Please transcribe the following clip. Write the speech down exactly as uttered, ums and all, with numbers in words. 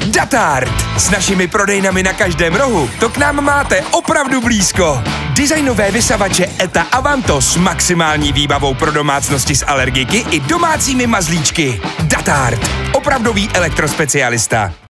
Datard! S našimi prodejnami na každém rohu to k nám máte opravdu blízko. Designové vysavače ETA Avanto s maximální výbavou pro domácnosti s alergiky i domácími mazlíčky. Datard! Opravdový elektrospecialista.